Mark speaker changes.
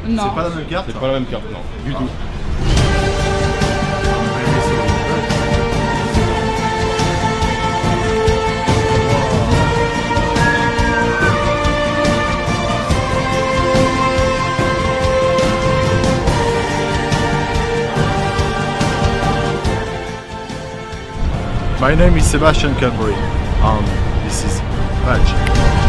Speaker 1: Non.
Speaker 2: C'est pas la même carte.
Speaker 3: C'est pas la même carte, non, du tout.
Speaker 2: My name is Sebastian Cadbury. This is Badge.